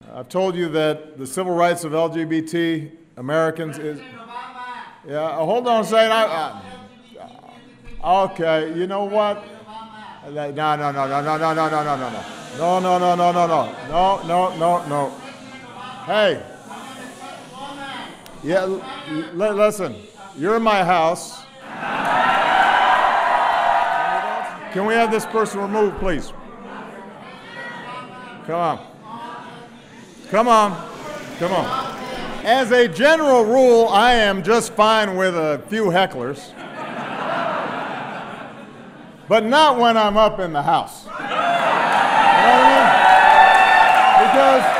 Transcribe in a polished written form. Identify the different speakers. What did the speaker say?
Speaker 1: I've told you that the civil rights of LGBT Americans is... Yeah, hold on a second. Okay, you know what? No, no, no, no, no, no, no, no, no, no, no. No, no, no, no, no, no. No, no, no, no. Hey. Yeah, listen. You're in my house. Can we have this person removed, please? Come on. Come on. Come on. As a general rule, I am just fine with a few hecklers. But not when I'm up in the house. You know what I mean? Because